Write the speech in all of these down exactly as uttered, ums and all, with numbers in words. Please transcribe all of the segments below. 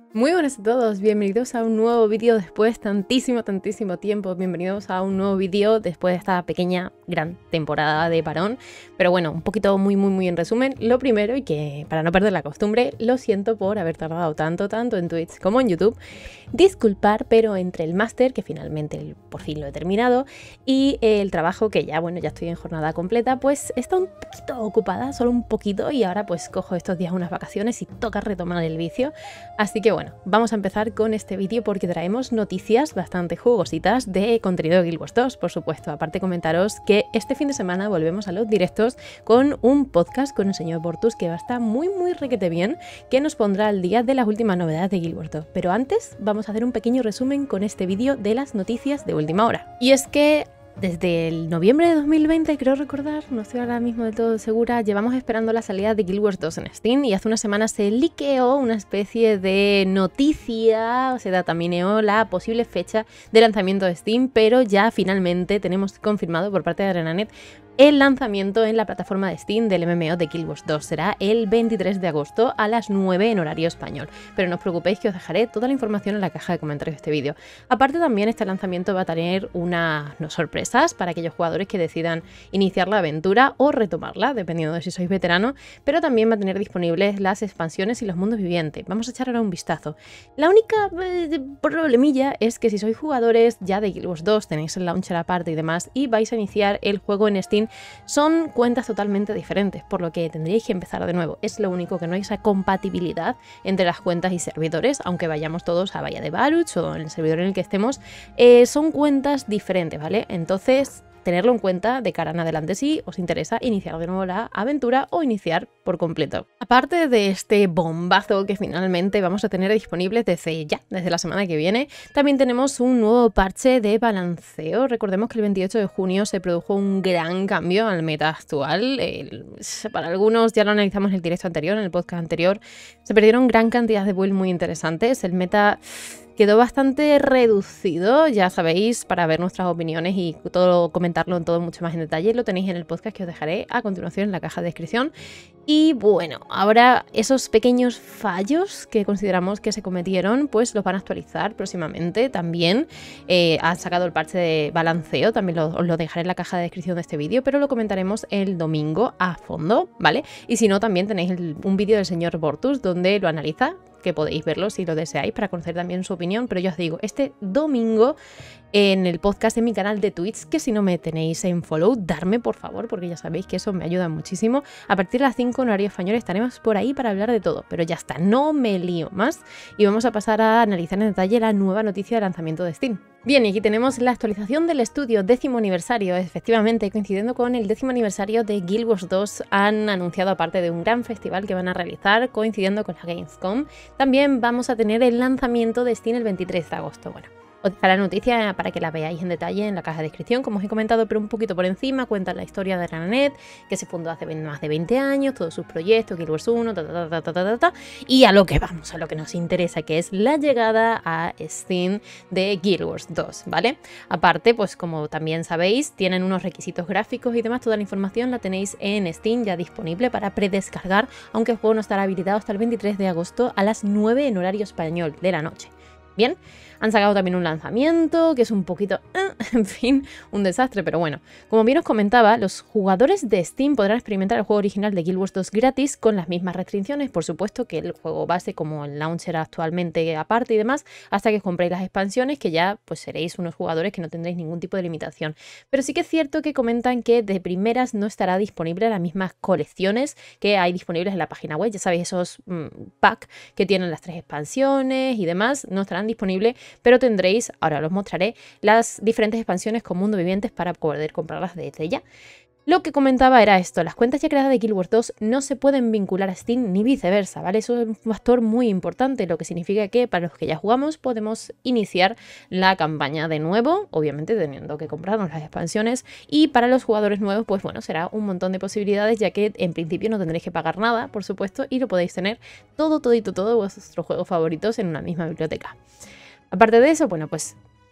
Muy buenas a todos, bienvenidos a un nuevo vídeo después de tantísimo, tantísimo tiempo. Bienvenidos a un nuevo vídeo después de esta pequeña, gran temporada de parón. Pero bueno, un poquito muy, muy, muy en resumen. Lo primero, y que para no perder la costumbre, lo siento por haber tardado tanto, tanto en Twitch como en YouTube. Disculpar, pero entre el máster, que finalmente por fin lo he terminado, y el trabajo, que ya, bueno, ya estoy en jornada completa, pues he estado un poquito ocupada, solo un poquito, y ahora pues cojo estos días unas vacaciones y toca retomar el vicio. Así que bueno, Bueno, vamos a empezar con este vídeo porque traemos noticias bastante jugositas de contenido de Guild Wars dos, por supuesto. Aparte comentaros que este fin de semana volvemos a los directos con un podcast con el señor Bortus que va a estar muy muy requete bien, que nos pondrá al día de las últimas novedades de Guild Wars dos. Pero antes vamos a hacer un pequeño resumen con este vídeo de las noticias de última hora. Y es que desde el noviembre de dos mil veinte, creo recordar, no estoy ahora mismo de todo segura, llevamos esperando la salida de Guild Wars dos en Steam y hace una semana se liqueó una especie de noticia, se datamineó la posible fecha de lanzamiento de Steam, pero ya finalmente tenemos confirmado por parte de ArenaNet el lanzamiento en la plataforma de Steam del M M O de Guild Wars dos. Será el veintitrés de agosto a las nueve en horario español. Pero no os preocupéis que os dejaré toda la información en la caja de comentarios de este vídeo. Aparte también este lanzamiento va a tener unas no, sorpresas para aquellos jugadores que decidan iniciar la aventura o retomarla, dependiendo de si sois veteranos, pero también va a tener disponibles las expansiones y los mundos vivientes. Vamos a echar ahora un vistazo. La única eh, problemilla es que si sois jugadores ya de Guild Wars dos, tenéis el launcher aparte y demás, y vais a iniciar el juego en Steam, son cuentas totalmente diferentes, por lo que tendríais que empezar de nuevo. Es lo único, que no hay esa compatibilidad entre las cuentas y servidores, aunque vayamos todos a Valle de Baruch o en el servidor en el que estemos, eh, son cuentas diferentes, ¿vale? Entonces, tenerlo en cuenta de cara en adelante si os interesa iniciar de nuevo la aventura o iniciar por completo. Aparte de este bombazo que finalmente vamos a tener disponible desde ya, desde la semana que viene, también tenemos un nuevo parche de balanceo. Recordemos que el veintiocho de junio se produjo un gran cambio al meta actual. El, para algunos, ya lo analizamos en el directo anterior, en el podcast anterior, se perdieron gran cantidad de builds muy interesantes. El meta quedó bastante reducido, ya sabéis, para ver nuestras opiniones y todo, comentarlo en todo mucho más en detalle, lo tenéis en el podcast que os dejaré a continuación en la caja de descripción. Y bueno, ahora esos pequeños fallos que consideramos que se cometieron, pues los van a actualizar próximamente también. Eh, han sacado el parche de balanceo, también lo, os lo dejaré en la caja de descripción de este vídeo, pero lo comentaremos el domingo a fondo, ¿vale? Y si no, también tenéis el, un vídeo del señor Bortus donde lo analiza, que podéis verlo si lo deseáis para conocer también su opinión, pero yo os digo, este domingo en el podcast en mi canal de Twitch, que si no me tenéis en follow, darme por favor, porque ya sabéis que eso me ayuda muchísimo. A partir de las cinco en horario español estaremos por ahí para hablar de todo, pero ya está, no me lío más y vamos a pasar a analizar en detalle la nueva noticia de lanzamiento de Steam. Bien, y aquí tenemos la actualización del estudio décimo aniversario. Efectivamente, coincidiendo con el décimo aniversario de Guild Wars dos, han anunciado, aparte de un gran festival que van a realizar, coincidiendo con la Gamescom, también vamos a tener el lanzamiento de Steam el veintitrés de agosto. Bueno, os dejaré la noticia para que la veáis en detalle en la caja de descripción, como os he comentado, pero un poquito por encima. Cuenta la historia de ArenaNet, que se fundó hace más de veinte años, todos sus proyectos, Guild Wars uno, ta, ta, ta, ta, ta, ta, ta, y a lo que vamos, a lo que nos interesa, que es la llegada a Steam de Guild Wars dos, ¿vale? Aparte, pues como también sabéis, tienen unos requisitos gráficos y demás, toda la información la tenéis en Steam ya disponible para predescargar, aunque el juego no estará habilitado hasta el veintitrés de agosto a las nueve en horario español de la noche. Bien, han sacado también un lanzamiento que es un poquito, eh, en fin, un desastre, pero bueno. Como bien os comentaba, los jugadores de Steam podrán experimentar el juego original de Guild Wars dos gratis con las mismas restricciones, por supuesto que el juego base como el launcher actualmente aparte y demás, hasta que compréis las expansiones, que ya pues seréis unos jugadores que no tendréis ningún tipo de limitación. Pero sí que es cierto que comentan que de primeras no estará disponible las mismas colecciones que hay disponibles en la página web. Ya sabéis, esos mmm, packs que tienen las tres expansiones y demás no estarán disponibles, pero tendréis, ahora os mostraré, las diferentes expansiones con mundo vivientes para poder comprarlas desde ya. Lo que comentaba era esto, las cuentas ya creadas de Guild Wars dos no se pueden vincular a Steam ni viceversa, ¿vale? Eso es un factor muy importante, lo que significa que para los que ya jugamos podemos iniciar la campaña de nuevo, obviamente teniendo que comprarnos las expansiones, y para los jugadores nuevos, pues bueno, será un montón de posibilidades, ya que en principio no tendréis que pagar nada, por supuesto, y lo podéis tener todo, todito, todo vuestros juegos favoritos en una misma biblioteca. Aparte de eso, bueno, pues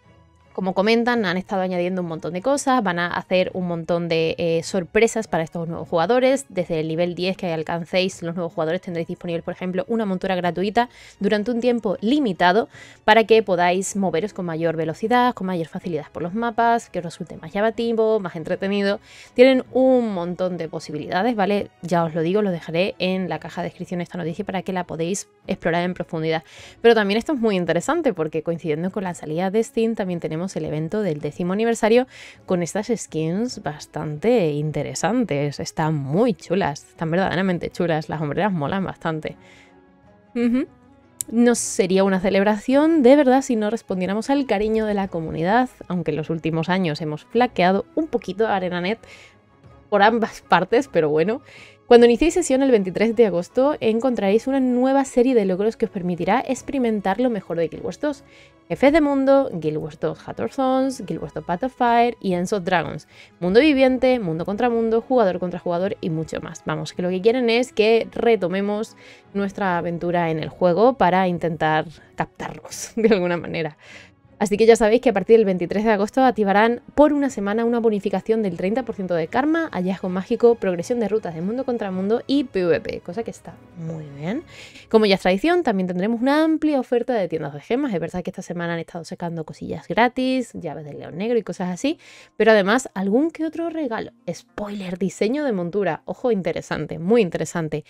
Como comentan, han estado añadiendo un montón de cosas, van a hacer un montón de eh, sorpresas para estos nuevos jugadores. Desde el nivel diez que alcancéis, los nuevos jugadores tendréis disponible, por ejemplo, una montura gratuita durante un tiempo limitado para que podáis moveros con mayor velocidad, con mayor facilidad por los mapas, que os resulte más llamativo, más entretenido. Tienen un montón de posibilidades, ¿vale? Ya os lo digo, lo dejaré en la caja de descripción esta noticia para que la podéis explorar en profundidad. Pero también esto es muy interesante porque coincidiendo con la salida de Steam también tenemos el evento del décimo aniversario con estas skins bastante interesantes. Están muy chulas, están verdaderamente chulas. Las hombreras molan bastante. Uh-huh. No sería una celebración de verdad si no respondiéramos al cariño de la comunidad, aunque en los últimos años hemos flaqueado un poquito a ArenaNet por ambas partes, pero bueno. Cuando iniciéis sesión el veintitrés de agosto encontraréis una nueva serie de logros que os permitirá experimentar lo mejor de Guild Wars dos. Jefes de mundo, Guild Wars dos Hathor Zones, Guild Wars dos Path of Fire y Ends of Dragons. Mundo viviente, mundo contra mundo, jugador contra jugador y mucho más. Vamos, que lo que quieren es que retomemos nuestra aventura en el juego para intentar captarnos de alguna manera. Así que ya sabéis que a partir del veintitrés de agosto activarán por una semana una bonificación del treinta por ciento de karma, hallazgo mágico, progresión de rutas de mundo contra mundo y PvP, cosa que está muy bien. Como ya es tradición, también tendremos una amplia oferta de tiendas de gemas. Es verdad que esta semana han estado sacando cosillas gratis, llaves del león negro y cosas así, pero además algún que otro regalo. Spoiler, diseño de montura. Ojo, interesante, muy interesante.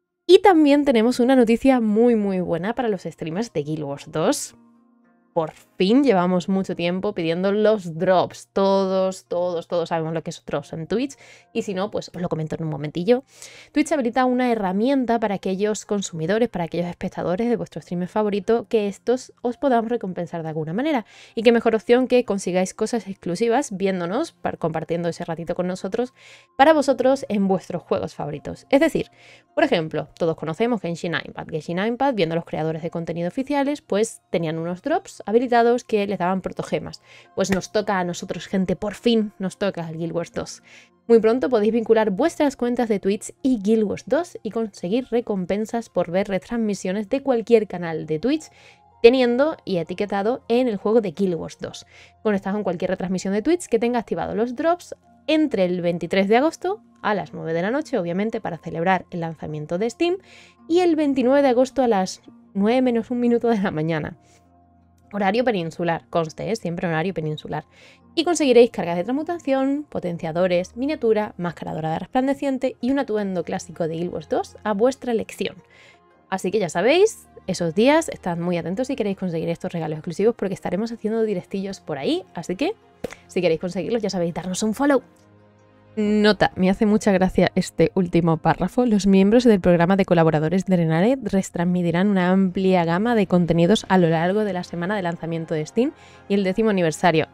Y también tenemos una noticia muy muy buena para los streamers de Guild Wars dos. Por fin llevamos mucho tiempo pidiendo los drops. Todos, todos, todos sabemos lo que es drops en Twitch. Y si no, pues os lo comento en un momentillo. Twitch habilita una herramienta para aquellos consumidores, para aquellos espectadores de vuestro streamer favorito, que estos os podamos recompensar de alguna manera. Y qué mejor opción que consigáis cosas exclusivas viéndonos, compartiendo ese ratito con nosotros, para vosotros en vuestros juegos favoritos. Es decir, por ejemplo, todos conocemos Genshin Impact. Genshin Impact, viendo los creadores de contenido oficiales, pues tenían unos drops habilitados que les daban protogemas. Pues nos toca a nosotros, gente, por fin nos toca al Guild Wars dos. Muy pronto podéis vincular vuestras cuentas de Twitch y Guild Wars dos y conseguir recompensas por ver retransmisiones de cualquier canal de Twitch teniendo y etiquetado en el juego de Guild Wars dos. Conectad con cualquier retransmisión de Twitch que tenga activado los drops entre el veintitrés de agosto a las nueve de la noche, obviamente para celebrar el lanzamiento de Steam, y el veintinueve de agosto a las nueve menos un minuto de la mañana. Horario peninsular, conste, ¿eh? Siempre horario peninsular. Y conseguiréis cargas de transmutación, potenciadores, miniatura, máscara dorada resplandeciente y un atuendo clásico de Guild Wars dos a vuestra elección. Así que ya sabéis, esos días estad muy atentos si queréis conseguir estos regalos exclusivos porque estaremos haciendo directillos por ahí. Así que, si queréis conseguirlos, ya sabéis, darnos un follow. Nota, me hace mucha gracia este último párrafo. Los miembros del programa de colaboradores de ArenaNet retransmitirán una amplia gama de contenidos a lo largo de la semana de lanzamiento de Steam y el décimo aniversario.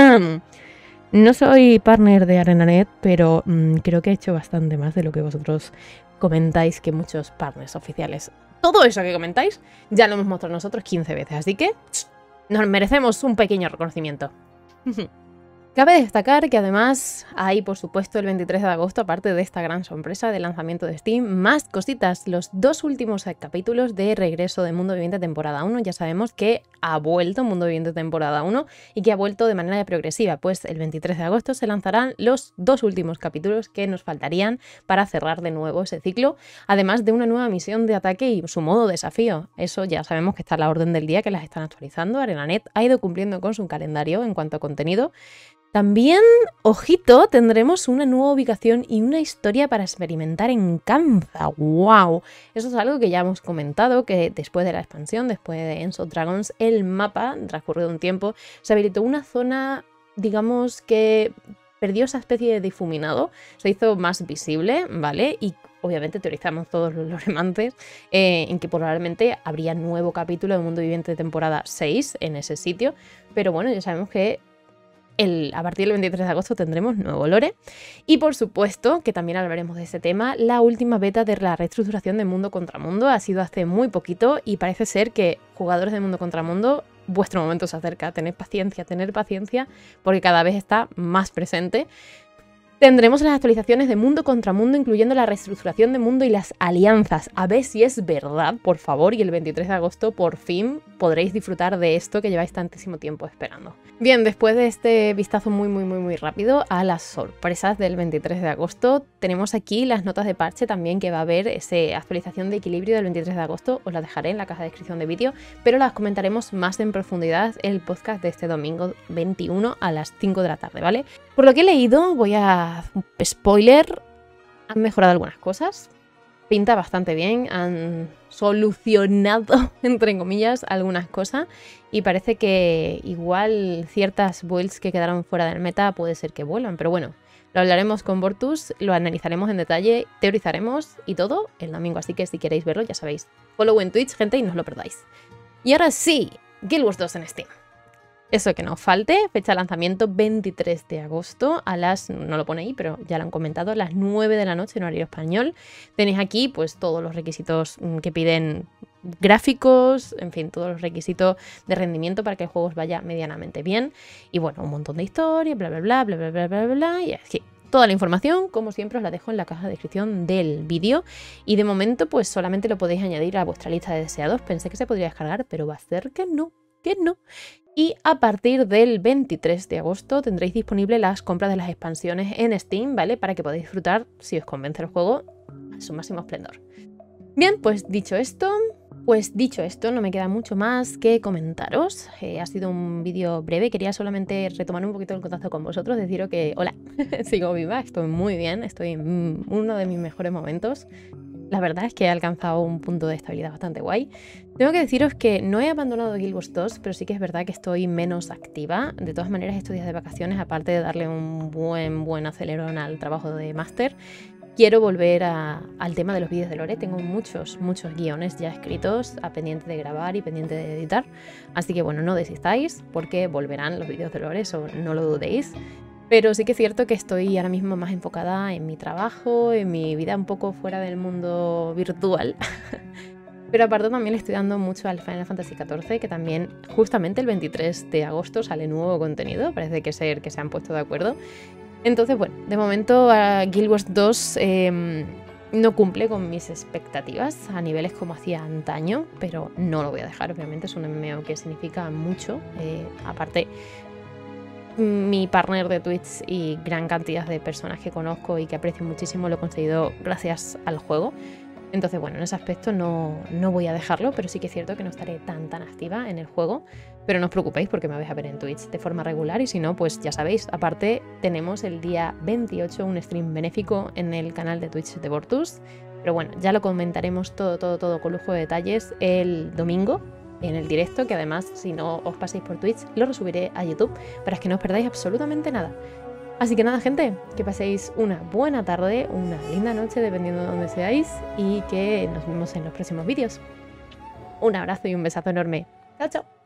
No soy partner de ArenaNet, pero mmm, creo que he hecho bastante más de lo que vosotros comentáis que muchos partners oficiales. Todo eso que comentáis ya lo hemos mostrado nosotros quince veces, así que nos merecemos un pequeño reconocimiento. Cabe destacar que además hay, por supuesto, el veintitrés de agosto, aparte de esta gran sorpresa del lanzamiento de Steam, más cositas. Los dos últimos capítulos de regreso de Mundo Viviente temporada uno, ya sabemos que ha vuelto Mundo Viviente temporada uno y que ha vuelto de manera progresiva, pues el veintitrés de agosto se lanzarán los dos últimos capítulos que nos faltarían para cerrar de nuevo ese ciclo, además de una nueva misión de ataque y su modo desafío. Eso ya sabemos que está a la orden del día, que las están actualizando. ArenaNet ha ido cumpliendo con su calendario en cuanto a contenido. También, ojito, tendremos una nueva ubicación y una historia para experimentar en Kanza. ¡Wow! Eso es algo que ya hemos comentado, que después de la expansión, después de Ends of Dragons, el mapa, transcurrido un tiempo, se habilitó una zona, digamos, que perdió esa especie de difuminado, se hizo más visible, ¿vale? Y obviamente teorizamos todos los loremantes eh, en que probablemente habría nuevo capítulo de Mundo Viviente de temporada seis en ese sitio, pero bueno, ya sabemos que El, a partir del veintitrés de agosto tendremos nuevo lore y por supuesto que también hablaremos de ese tema. La última beta de la reestructuración de Mundo contra Mundo ha sido hace muy poquito y parece ser que jugadores de Mundo contra Mundo, vuestro momento se acerca. Tened paciencia, tener paciencia porque cada vez está más presente. Tendremos las actualizaciones de mundo contra mundo, incluyendo la reestructuración de mundo y las alianzas. A ver si es verdad, por favor, y el veintitrés de agosto por fin podréis disfrutar de esto que lleváis tantísimo tiempo esperando. Bien, después de este vistazo muy muy muy muy rápido a las sorpresas del veintitrés de agosto, tenemos aquí las notas de parche también que va a haber, esa actualización de equilibrio del veintitrés de agosto, os las dejaré en la caja de descripción de vídeo, pero las comentaremos más en profundidad en el podcast de este domingo veintiuno a las cinco de la tarde, ¿vale? Por lo que he leído, voy a... spoiler, han mejorado algunas cosas, pinta bastante bien, han solucionado, entre comillas, algunas cosas y parece que igual ciertas builds que quedaron fuera del meta puede ser que vuelvan, pero bueno, lo hablaremos con Bortus, lo analizaremos en detalle, teorizaremos y todo el domingo, así que si queréis verlo ya sabéis, follow en Twitch, gente, y no os lo perdáis. Y ahora sí, Guild Wars dos en Steam. Eso que no falte, fecha de lanzamiento veintitrés de agosto a las, no lo pone ahí, pero ya lo han comentado, a las nueve de la noche en horario español. Tenéis aquí pues todos los requisitos que piden gráficos, en fin, todos los requisitos de rendimiento para que el juego os vaya medianamente bien. Y bueno, un montón de historia, bla bla bla, bla bla bla bla bla, bla y así. Toda la información, como siempre, os la dejo en la caja de descripción del vídeo. Y de momento, pues solamente lo podéis añadir a vuestra lista de deseados. Pensé que se podría descargar, pero va a ser que no, que no. Y a partir del veintitrés de agosto tendréis disponible las compras de las expansiones en Steam, ¿vale? Para que podáis disfrutar, si os convence el juego, a su máximo esplendor. Bien, pues dicho esto, pues dicho esto, no me queda mucho más que comentaros. Eh, ha sido un vídeo breve, quería solamente retomar un poquito el contacto con vosotros, deciros que, hola, sigo viva, estoy muy bien, estoy en uno de mis mejores momentos. La verdad es que he alcanzado un punto de estabilidad bastante guay. Tengo que deciros que no he abandonado Guild Wars dos, pero sí que es verdad que estoy menos activa. De todas maneras, estos días de vacaciones, aparte de darle un buen, buen acelerón al trabajo de máster, quiero volver a, al tema de los vídeos de lore. Tengo muchos, muchos guiones ya escritos, a pendiente de grabar y pendiente de editar. Así que bueno, no desistáis, porque volverán los vídeos de lore, eso no lo dudéis. Pero sí que es cierto que estoy ahora mismo más enfocada en mi trabajo, en mi vida un poco fuera del mundo virtual. Pero aparte también le estoy dando mucho al Final Fantasy catorce, que también justamente el veintitrés de agosto sale nuevo contenido. Parece que ser que se han puesto de acuerdo. Entonces, bueno, de momento uh, Guild Wars dos eh, no cumple con mis expectativas a niveles como hacía antaño, pero no lo voy a dejar, obviamente es un M M O que significa mucho. Eh, aparte... mi partner de Twitch y gran cantidad de personas que conozco y que aprecio muchísimo lo he conseguido gracias al juego. Entonces, bueno, en ese aspecto no, no voy a dejarlo, pero sí que es cierto que no estaré tan tan activa en el juego. Pero no os preocupéis porque me vais a ver en Twitch de forma regular y si no, pues ya sabéis. Aparte, tenemos el día veintiocho un stream benéfico en el canal de Twitch de Bortus. Pero bueno, ya lo comentaremos todo, todo, todo con lujo de detalles el domingo en el directo, que además, si no os pasáis por Twitch, lo resubiré a YouTube para que no os perdáis absolutamente nada. Así que nada, gente, que paséis una buena tarde, una linda noche, dependiendo de dónde seáis, y que nos vemos en los próximos vídeos. Un abrazo y un besazo enorme. ¡Chao, chao!